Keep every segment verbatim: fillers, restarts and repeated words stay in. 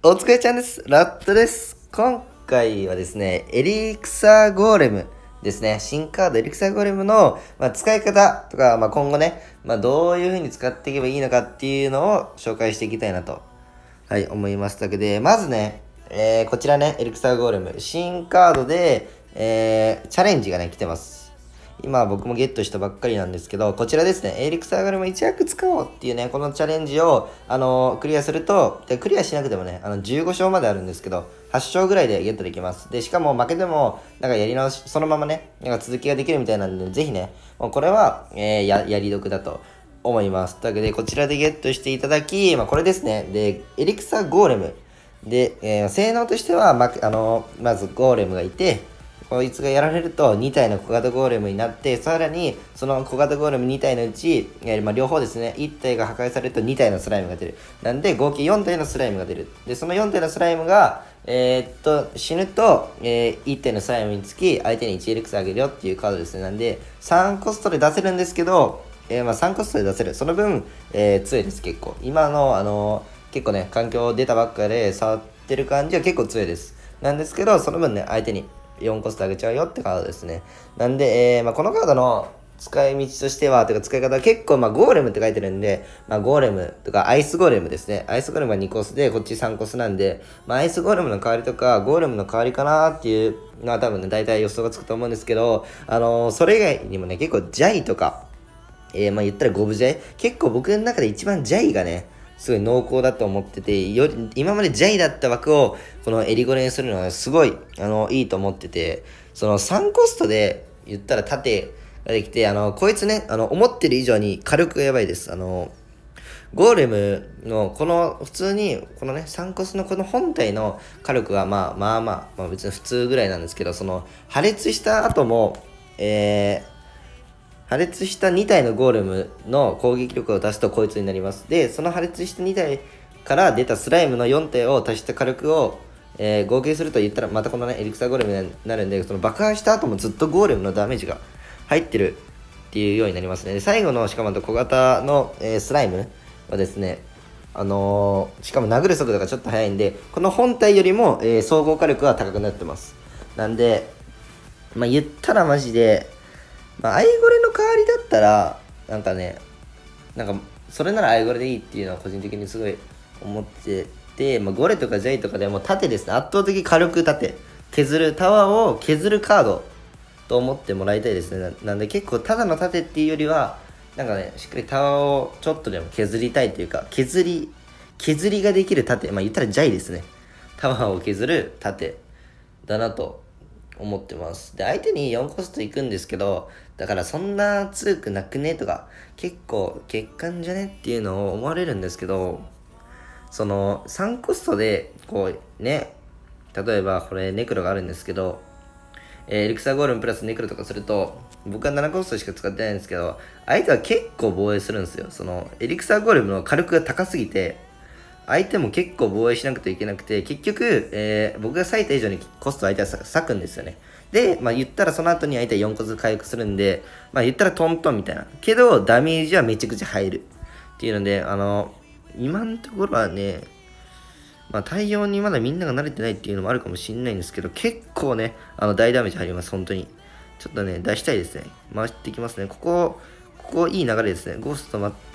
お疲れちゃんです。ラットです。今回はですね、エリクサーゴーレムですね。新カードエリクサーゴーレムの、まあ、使い方とか、まあ、今後ね、まあ、どういう風に使っていけばいいのかっていうのを紹介していきたいなと、はい、思いますだけで、まずね、えー、こちらね、エリクサーゴーレム、新カードで、えー、チャレンジがね、来てます。今僕もゲットしたばっかりなんですけど、こちらですね、エリクサーゴーレム一躍使おうっていうね、このチャレンジを、あのー、クリアすると、で、クリアしなくてもね、あの、じゅうご勝まであるんですけど、はち勝ぐらいでゲットできます。で、しかも負けても、なんかやり直し、そのままね、なんか続きができるみたいなんで、ぜひね、もうこれは、えー、や、やり得だと思います。というわけで、こちらでゲットしていただき、まあ、これですね。で、エリクサーゴーレム。で、えー、性能としては、ま、あのー、まずゴーレムがいて、こいつがやられるとに体の小型ゴーレムになって、さらにその小型ゴーレムに体のうち、えーまあ、両方ですね、いち体が破壊されるとに体のスライムが出る。なんで合計よん体のスライムが出る。で、そのよん体のスライムが、えー、っと、死ぬと、えー、いち体のスライムにつき、相手にいちエリクスあげるよっていうカードですね。なんで、さんコストで出せるんですけど、えー、まあさんコストで出せる。その分、えー、強いです、結構。今の、あのー、結構ね、環境出たばっかで触ってる感じは結構強いです。なんですけど、その分ね、相手によんコスト上げちゃうよってカードですね。なんで、えーまあ、このカードの使い道としては、というか使い方は結構、まあ、ゴーレムって書いてるんで、まあ、ゴーレムとかアイスゴーレムですね。アイスゴーレムはにコスで、こっちさんコスなんで、まあ、アイスゴーレムの代わりとか、ゴーレムの代わりかなっていうのは多分ね、大体予想がつくと思うんですけど、あのー、それ以外にもね、結構ジャイとか、えー、まあ言ったらゴブジャイ結構僕の中で一番ジャイがね、すごい濃厚だと思ってて、より、今までジャイだった枠を、このエリゴレにするのはすごい、あの、いいと思ってて、そのさんコストで言ったら盾ができて、あの、こいつね、あの、思ってる以上に火力がやばいです。あの、ゴーレムの、この、普通に、このね、さんコスのこの本体の火力は、まあまあまあ、まあ別に普通ぐらいなんですけど、その、破裂した後も、えー、破裂したに体のゴーレムの攻撃力を足すとこいつになります。で、その破裂したに体から出たスライムのよん体を足した火力を、えー、合計すると言ったらまたこのね、エリクサーゴーレムになるんで、その爆破した後もずっとゴーレムのダメージが入ってるっていうようになりますね。で最後の、しかも小型の、えー、スライムはですね、あのー、しかも殴る速度がちょっと速いんで、この本体よりも、えー、総合火力は高くなってます。なんで、まあ、言ったらマジで、まあ、アイゴレの代わりだったら、なんかね、なんか、それならアイゴレでいいっていうのは個人的にすごい思ってて、まあ、ゴレとかジャイとかでも盾ですね、圧倒的火力盾、削る、タワーを削るカードと思ってもらいたいですね。なんで結構ただの盾っていうよりは、なんかね、しっかりタワーをちょっとでも削りたいというか、削り、削りができる盾、まあ言ったらジャイですね。タワーを削る盾だなと思ってます。で、相手によんコストいくんですけど、だからそんな強くなくねとか、結構欠陥じゃねっていうのを思われるんですけど、そのさんコストで、こうね、例えばこれネクロがあるんですけど、えーエリクサーゴールムプラスネクロとかすると、僕はななコストしか使ってないんですけど、相手は結構防衛するんですよ。その、エリクサーゴールムの火力が高すぎて、相手も結構防衛しなくてはいけなくて、結局、えー、僕が割いた以上にコスト相手は割くんですよね。で、まあ言ったらその後に相手はよんコス回復するんで、まあ言ったらトントンみたいな。けど、ダメージはめちゃくちゃ入る。っていうので、あの、今のところはね、まあ対応にまだみんなが慣れてないっていうのもあるかもしれないんですけど、結構ね、あの大ダメージ入ります、本当に。ちょっとね、出したいですね。回していきますね。ここ、ここいい流れですね。ゴースト待って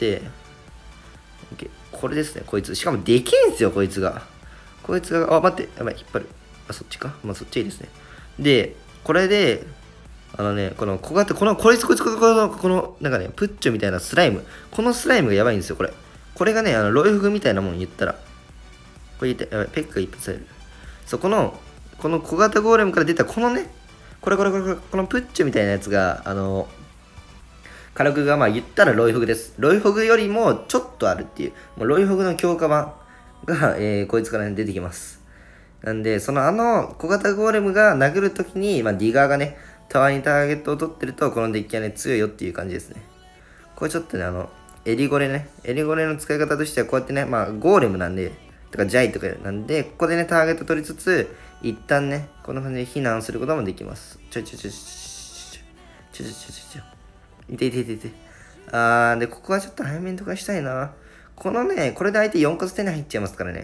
、OK。これですね、こいつ。しかもでけえんすよ、こいつが。こいつが、あ、待って、やばい、引っ張る。あ、そっちか。まあ、そっちいいですね。で、これで、あのね、この小型、この、こいつ、こいつ、こいつ、この、この、なんかね、プッチョみたいなスライム。このスライムがやばいんですよ、これ。これがね、あの、ロイフグみたいなもん言ったら。これ言って、やばい、ペックが一発される。そう、この、この小型ゴーレムから出た、このね、これこれこれ、このプッチョみたいなやつが、あの、火力がまあ言ったらロイフグです。ロイフグよりもちょっとあるっていう、もうロイフグの強化版が、えー、こいつから、ね、出てきます。なんで、そのあの小型ゴーレムが殴るときに、まあ、ディガーがね、タワーにターゲットを取ってると、このデッキはね、強いよっていう感じですね。これちょっとね、あの、エリゴレね、エリゴレの使い方としてはこうやってね、まあ、ゴーレムなんで、とかジャイとかなんで、ここでね、ターゲット取りつつ、一旦ね、こんな感じで避難することもできます。ちょちょちょちょちょちょちょちょちょちょいていていていて。あー、で、ここはちょっと早めにとかしたいな。このね、これで相手よんコス手に入っちゃいますからね。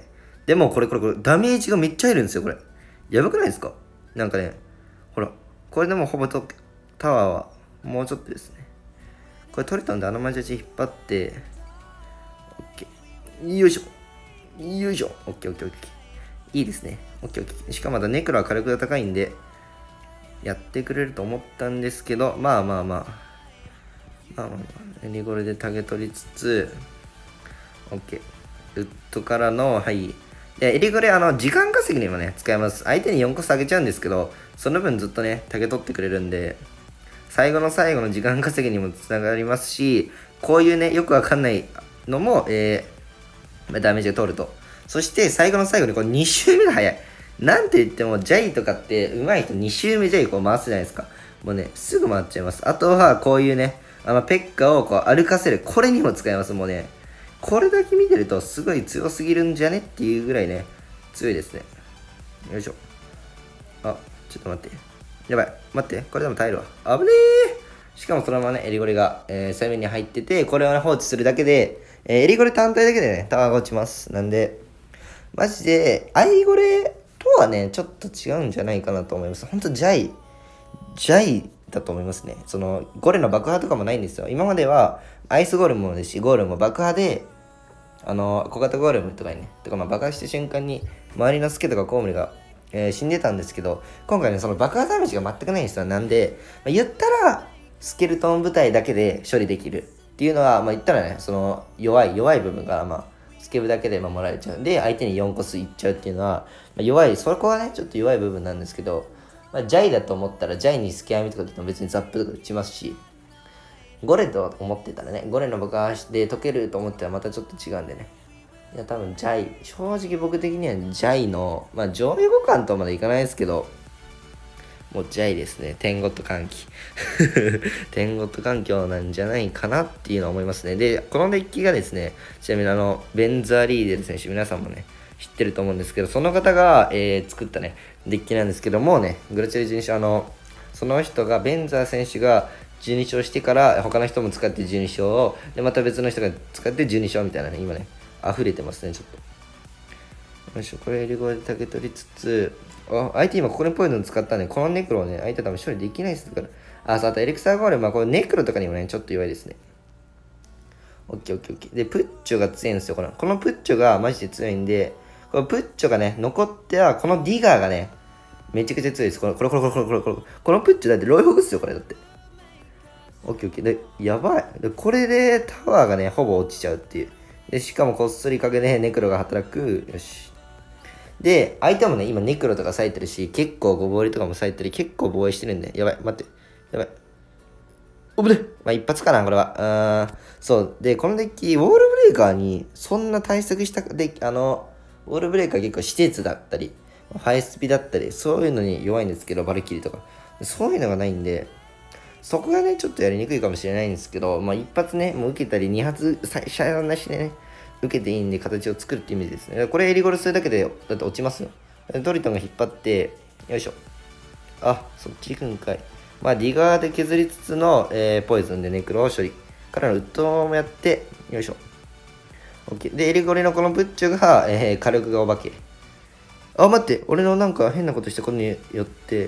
でもこれこれこれ、ダメージがめっちゃ入るんですよ、これ。やばくないですか？なんかね、ほら、これでもほぼとタワーはもうちょっとですね。これ取れたんで、あのマジャジ引っ張って、オッケー。よいしょ。よいしょ。オッケーオッケーオッケー。いいですね。オッケーオッケー。しかもまだネクロは火力が高いんで、やってくれると思ったんですけど、まあまあまあ。まあまあまあ、エリゴレでタゲ取りつつ、オッケー。ウッドからの、はい。で、エリゴレ、あの、時間稼ぎにもね、使えます。相手によんコスあげちゃうんですけど、その分ずっとね、タゲ取ってくれるんで、最後の最後の時間稼ぎにもつながりますし、こういうね、よくわかんないのも、えー、ダメージが通ると。そして最後の最後にこれに周目が早い。なんて言っても、ジャイとかって上手い人に周目ジャイこう回すじゃないですか。もうね、すぐ回っちゃいます。あとはこういうね、あのペッカをこう歩かせる。これにも使えます。もうね、これだけ見てるとすごい強すぎるんじゃねっていうぐらいね、強いですね。よいしょ。あ、ちょっと待って。やばい。待って。これでも耐えるわ。危ねー。しかもそのままね、エリゴレが、えー、攻めに入ってて、これを、ね、放置するだけで、えー、エリゴレ単体だけでね、タワーが落ちます。なんで、マジで、アイゴレとはね、ちょっと違うんじゃないかなと思います。ほんと、ジャイ、ジャイだと思いますね。その、ゴレの爆破とかもないんですよ。今までは、アイスゴーレムもですし、ゴーレムも爆破で、あの、小型ゴーレムとかにね、とかまあ爆破した瞬間に、周りのスケとかコウモリが、えー、死んでたんですけど、今回ね、その爆破ダメージが全くないんですよ。なんで、まあ、言ったら、スケルトン部隊だけで処理できるっていうのは、まあ言ったらね、その弱い、弱い部分が、まあ、スケブだけで守られちゃうんで、相手によんコスいっちゃうっていうのは、まあ、弱い、そこはね、ちょっと弱い部分なんですけど、まあ、ジャイだと思ったら、ジャイにスケアミとかでも別にザップとか打ちますし、ゴレと思ってたらね、ゴレの爆破で解けると思ったらまたちょっと違うんでね。いや、多分ジャイ、正直僕的にはジャイの、まあ上位互換とまでいかないですけど、もうジャイですね。天ゴッド歓喜。天ゴッド環境なんじゃないかなっていうのは思いますね。で、このデッキがですね、ちなみにあの、ベンザーリーデル選手、皆さんもね、知ってると思うんですけど、その方が、えー、作ったね、デッキなんですけどもね、グラチェルじゅうに勝、あの、その人が、ベンザー選手がじゅうに勝してから、他の人も使ってじゅうに勝を、で、また別の人が使ってじゅうに勝みたいなね、今ね、溢れてますね、ちょっと。よいしょ、これエリゴで竹取りつつ、あ、相手今ここにポイズン使ったんで、このネクロをね、相手多分処理できないですから。あ、そう、あとエリクサーゴーレム、まあこれネクロとかにもね、ちょっと弱いですね。オッケーオッケーオッケー。で、プッチョが強いんですよ、この。このプッチョがマジで強いんで、このプッチョがね、残っては、このディガーがね、めちゃくちゃ強いです。これ、これ、これ、これ、これ、これ、このプッチョだってロイホグっすよ、これだって。オッケーオッケー。で、やばい。で、これでタワーがね、ほぼ落ちちゃうっていう。で、しかもこっそり影でネクロが働く。よし。で、相手もね、今ネクロとか割いてるし、結構ごぼうりとかも割いてる、結構防衛してるんで、やばい、待って、やばい。おぶねまあ一発かな、これは。あーそう。で、このデッキ、ウォールブレーカーに、そんな対策したデッキ、あの、ウォールブレーカー結構施設だったり、ファイスピだったり、そういうのに弱いんですけど、バルキリーとか。そういうのがないんで、そこがね、ちょっとやりにくいかもしれないんですけど、まあ一発ね、もう受けたり、二発、シャイなしでね、受けていいんで形を作るっていう意味ですね。これエリゴルするだけで、だって落ちますよ。トリトンが引っ張って、よいしょ。あ、そっち行くんかい。まあ、ディガーで削りつつの、えー、ポイズンでネクロを処理。からのウッドもやって、よいしょ。OK。で、エリゴリのこのブッチョが、えー、火力がお化け。あ、待って、俺のなんか変なことしたことによって、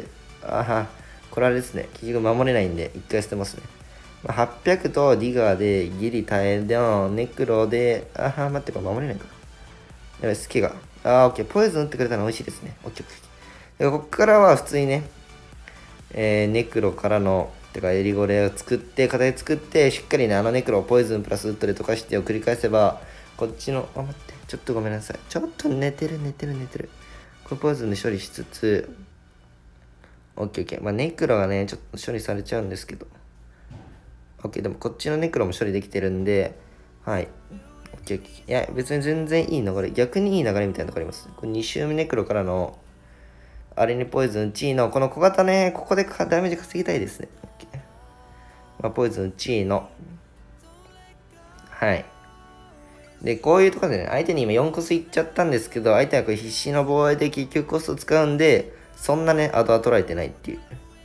あは、これあれですね。結局守れないんで、一回捨てますね。まあ、はっぴゃくとディガーでギリ耐えでのネクロで、あは、待って、これ守れないか。やばい、スケが。あー、オッケー。ポイズン打ってくれたの美味しいですね。オッケー、オッケー。で、こっからは普通にね、えー、ネクロからの、てかエリゴレを作って、形作って、しっかりね、あのネクロをポイズンプラスウッドで溶かしてを繰り返せば、こっちの、あ、待って、ちょっとごめんなさい。ちょっと寝てる、寝てる、寝てる。これポイズンで処理しつつ、オッケーオッケー。まあ、ネクロがね、ちょっと処理されちゃうんですけど。オッケー、でもこっちのネクロも処理できてるんで、はい。オッケーオッケー。いや、別に全然いい流れ、逆にいい流れみたいなのがあります。これに周目ネクロからの、あれにポイズンチーの、この小型ね、ここでダメージ稼ぎたいですね。まあ、ポイズンチーの。はい。で、こういうところでね、相手に今よんコスいっちゃったんですけど、相手はこれ必死の防衛で結局コスト使うんで、そんなね、後は取られてないっていう。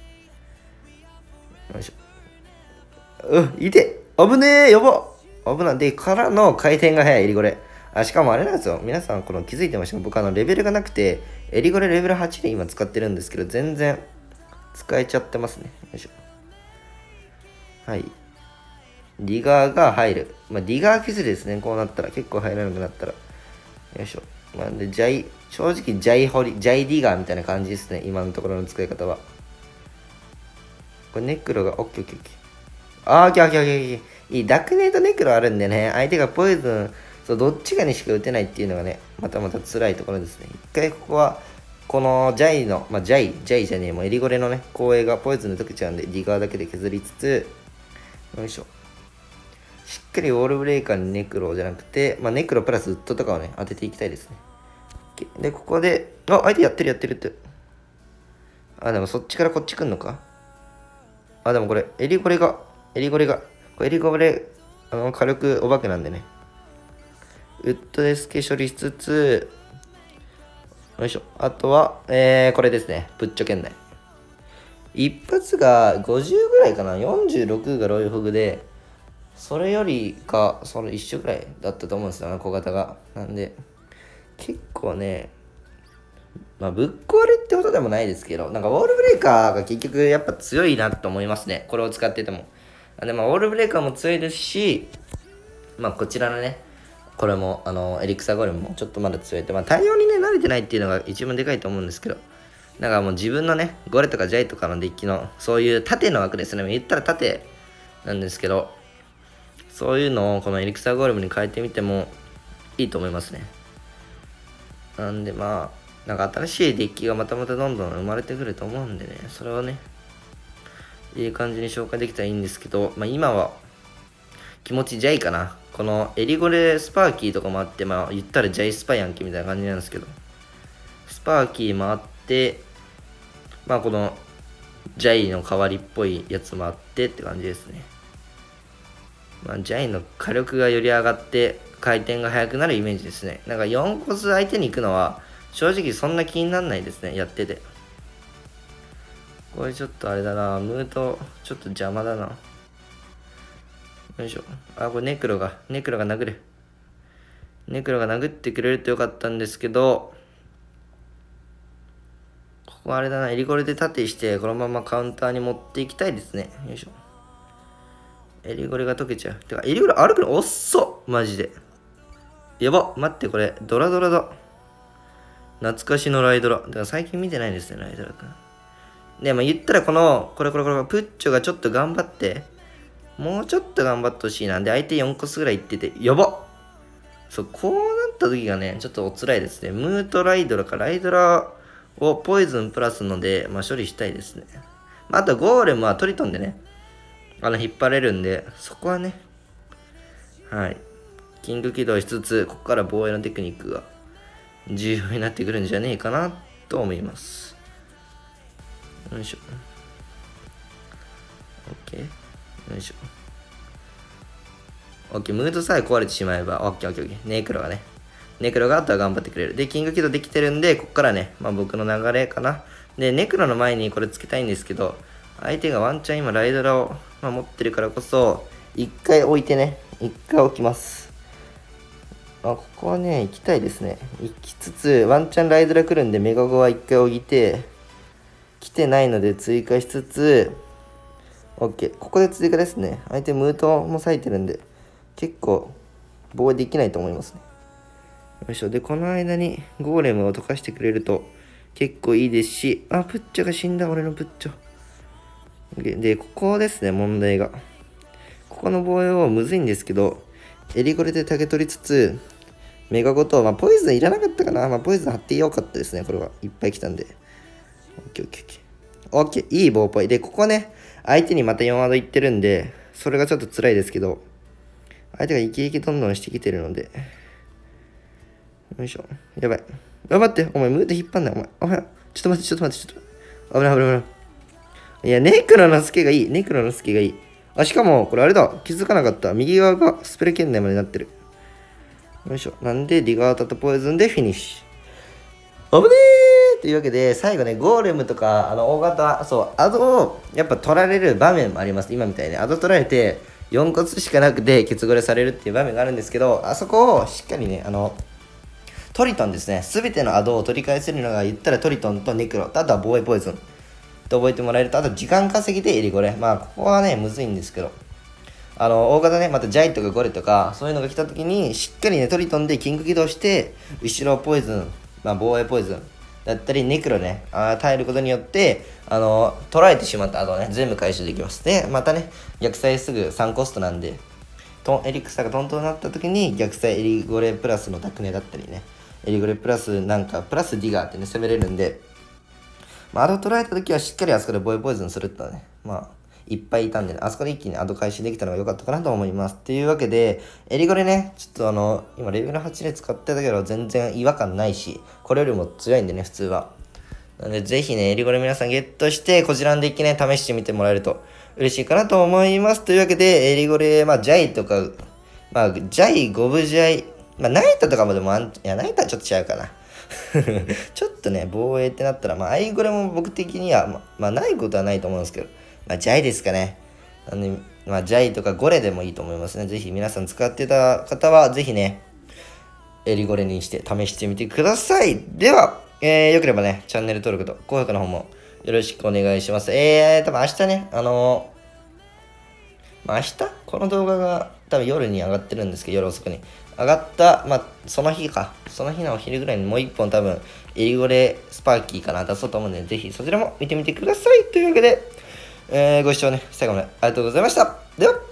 よいしょ。う、いて危ねえやば危な。で、からの回転が速い、エリゴレ。 あ、しかもあれなんですよ。皆さん、この気づいてましたか？僕、あの、レベルがなくて、エリゴレレベルはちで今使ってるんですけど、全然使えちゃってますね。よいしょ。はい。ディガーが入る。まあ、ディガー削りですね。こうなったら。結構入らなくなったら。よいしょ。まあ、で、ジャイ、正直、ジャイホリ、ジャイディガーみたいな感じですね。今のところの使い方は。これ、ネクロが、オッケーオッケーオッケー。あー、オッケーオッケーオッケーオッケー。いい。ダクネーとネクロあるんでね、相手がポイズン、そう、どっちかにしか打てないっていうのがね、またまた辛いところですね。一回ここは、このジャイの、まあ、ジャイ、ジャイじゃねえ、もうエリゴレのね、光栄がポイズンで溶けちゃうんで、ディガーだけで削りつつ、よいしょ。しっかりウォールブレーカーにネクロじゃなくて、まあ、ネクロプラスウッドとかをね、当てていきたいですね。で、ここで、あ、相手やってるやってるって。あ、でもそっちからこっち来んのか。あ、でもこれ、エリゴレが、エリゴレが、これエリゴレ、あの、火力お化けなんでね。ウッドでスケ処理しつつ、よいしょ。あとは、えー、これですね。プッチョ圏内。一発がごじゅうぐらいかな。よんじゅうろくがロイフグで、それよりか、その一緒ぐらいだったと思うんですよ、小型が。なんで、結構ね、まあ、ぶっ壊れってことでもないですけど、なんかウォールブレーカーが結局やっぱ強いなと思いますね。これを使ってても。で、まあ、ウォールブレーカーも強いですし、まあ、こちらのね、これも、あの、エリクサゴレムもちょっとまだ強いって、まあ、対応にね、慣れてないっていうのが一番でかいと思うんですけど、だからもう自分のね、ゴレとかジャイとかのデッキの、そういう縦の枠ですね。言ったら縦なんですけど、そういうのをこのエリクサゴレムに変えてみてもいいと思いますね。なんでまあ、なんか新しいデッキがまたまたどんどん生まれてくると思うんでね、それをね、いい感じに紹介できたらいいんですけど、まあ今は気持ちジャイかな。このエリゴレスパーキーとかもあって、まあ言ったらジャイスパやんけみたいな感じなんですけど、スパーキーもあって、まあこのジャイの代わりっぽいやつもあってって感じですね。まあ、ジャイの火力がより上がって回転が速くなるイメージですね。なんかよんコス相手に行くのは正直そんな気にならないですね、やってて。これちょっとあれだな、ムートちょっと邪魔だな。よいしょ。あ、これネクロが、ネクロが殴る。ネクロが殴ってくれるとよかったんですけど、ここはあれだな、エリゴレで縦して、このままカウンターに持っていきたいですね。よいしょ。エリゴレが溶けちゃう。てか、エリゴレ歩くの遅っマジで。やば待って、これ、ドラドラだ。懐かしのライドラ。だから最近見てないですね、ライドラくん。で、まあ言ったらこの、これこれこれ、プッチョがちょっと頑張って、もうちょっと頑張ってほしいなんで、相手よんコスぐらいいってて、やばそう、こうなった時がね、ちょっとお辛いですね。ムートライドラか、ライドラをポイズンプラスので、まあ処理したいですね。まあ、あとゴーレムはトリトンでね、あの、引っ張れるんで、そこはね、はい。キング起動しつつ、ここから防衛のテクニックが重要になってくるんじゃねえかなと思います。よいしょ。OK。よいしょ。OK。ムードさえ壊れてしまえば、OK、OK、OK。ネクロがね。ネクロがあとは頑張ってくれる。で、キング起動できてるんで、ここからね、まあ僕の流れかな。で、ネクロの前にこれつけたいんですけど、相手がワンチャン今ライドラを、まあ、持ってるからこそ、一回置いてね、一回置きます。あ、ここはね、行きたいですね。行きつつ、ワンチャンライドラ来るんで、メガゴは一回置いて、来てないので追加しつつ、OK。ここで追加ですね。相手ムートも割いてるんで、結構、防衛できないと思いますね。よいしょ。で、この間にゴーレムを溶かしてくれると結構いいですし、あ、プッチョが死んだ、俺のプッチョ。で、でここですね、問題が。ここの防衛はむずいんですけど、エリゴレで竹取りつつ、メガごと、まあ、ポイズンいらなかったかな。まあ、ポイズン貼ってよかったですね、これは。いっぱい来たんで。オッケーオッケーオッケー。オッケー、いい棒っぽい。で、ここね、相手にまたよんワードいってるんで、それがちょっと辛いですけど、相手がイケイケどんどんしてきてるので、よいしょ。やばい。あ、待って、お前、ムーで引っ張んない、お前。お前、ちょっと待って、ちょっと待って、ちょっと。危ない、危ない、危ない。いや、ネクロのスケがいい。ネクロのスケがいい。あ、しかも、これあれだ。気づかなかった。右側がスプレー圏内までなってる。よいしょ。なんで、ディガータとポイズンでフィニッシュ。危ねーというわけで、最後ね、ゴーレムとか、あの、大型、そう、アドを、やっぱ取られる場面もあります。今みたいに。アド取られて、 よんコツしかなくてケツゴレされるっていう場面があるんですけど、あそこをしっかりね、あの、トリトンですね。すべてのアドを取り返せるのが言ったらトリトンとネクロと、あとは防衛ポイズンと覚えてもらえると、あと時間稼ぎでエリゴレ。まあ、ここはね、むずいんですけど、あの、大型ね、またジャイとかゴレとか、そういうのが来た時に、しっかりね、トリトンでキング起動して、後ろポイズン、まあ、防衛ポイズンだったり、ネクロね、あ耐えることによって、あの、取られてしまった後はね、全部回収できます。で、またね、逆サイすぐさんコストなんで、トンエリクサがトントンになった時に、逆サイエリゴレプラスのダクネだったりね、エリゴレプラスなんか、プラスディガーってね、攻めれるんで、まあ、アド取られた時はしっかりあそこでボイポイズンするってのはね、まあ、いっぱいいたんでね、あそこで一気にアド回収できたのが良かったかなと思います。っていうわけで、エリゴレね、ちょっとあの、今レベルはちで使ってたけど、全然違和感ないし、これよりも強いんでね、普通は。なので、ぜひね、エリゴレ皆さんゲットして、こちらのデッキね、試してみてもらえると嬉しいかなと思います。というわけで、エリゴレ、まあ、ジャイとか、まあ、ジャイ、ゴブジャイ、まあ、ナイタとかもでもあん、いや、ナイタはちょっと違うかな。ちょっとね、防衛ってなったら、まあ、アイゴレも僕的には、ま、まあ、ないことはないと思うんですけど、まあ、ジャイですかね。あの、まあ、ジャイとかゴレでもいいと思いますね。ぜひ皆さん使ってた方は、ぜひね、エリゴレにして試してみてください。では、えー、よければね、チャンネル登録と高評価の方もよろしくお願いします。えー、多分明日ね、あのー、まあ、明日この動画が多分夜に上がってるんですけど、夜遅くに。上がった、まあ、その日か。その日のお昼ぐらいにもう一本多分、エリゴレスパーキーかな、出そうと思うんで、ぜひそちらも見てみてください。というわけで、えー、ご視聴ね、最後までありがとうございました。では。